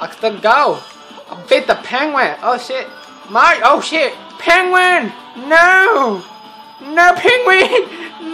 Let's go. I beat the penguin. Oh shit. Oh shit. Penguin. No. No penguin.